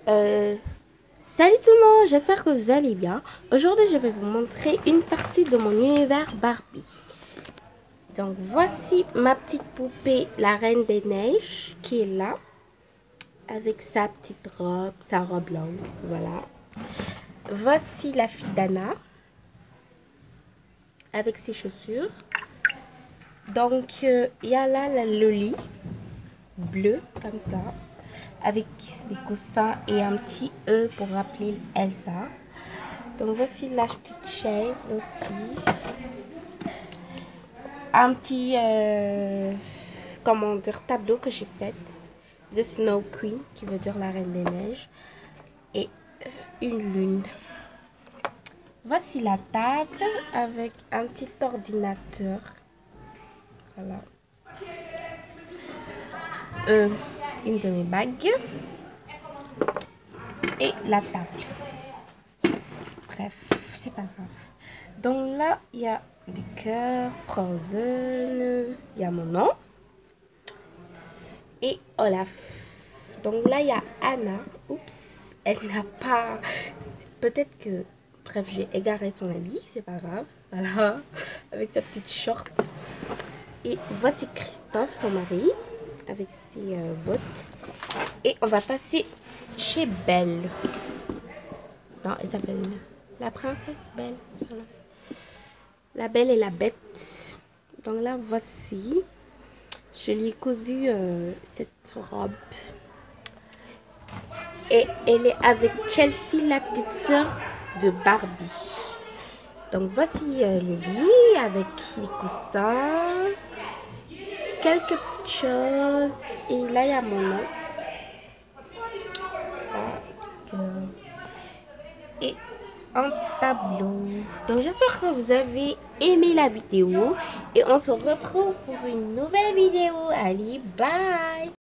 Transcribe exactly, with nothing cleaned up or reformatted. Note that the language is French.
Euh, salut tout le monde, j'espère que vous allez bien. Aujourd'hui, je vais vous montrer une partie de mon univers Barbie. Donc, voici ma petite poupée, la Reine des Neiges, qui est là, avec sa petite robe, sa robe longue, voilà. Voici la fille d'Anna, avec ses chaussures. Donc, euh, il y a là la Loli, bleue, comme ça, avec des coussins et un petit E pour rappeler Elsa. Donc voici la petite chaise aussi. Un petit, euh, comment dire, tableau que j'ai fait. The Snow Queen, qui veut dire la Reine des Neiges. Et une lune. Voici la table avec un petit ordinateur. Voilà. Euh, une de mes bagues. Et la table. Bref, c'est pas grave. Donc là, il y a des cœurs, Frozen, il y a mon nom. Et Olaf. Donc là, il y a Anna. Oups, elle n'a pas... Peut-être que... Bref, j'ai égaré son habit, c'est pas grave. Voilà, avec sa petite short. Et voici Christophe, son mari, avec ses euh, bottes. Et on va passer chez Belle. Non, elle s'appelle la princesse Belle. Voilà. La Belle et la Bête. Donc là, voici. Je lui ai cousu euh, cette robe. Et elle est avec Chelsea, la petite sœur de Barbie. Donc voici euh, le lit avec les coussins. Quelques petites choses. Et là, il y a mon nom. Et un tableau. Donc j'espère que vous avez aimé la vidéo. Et on se retrouve pour une nouvelle vidéo. Allez, bye!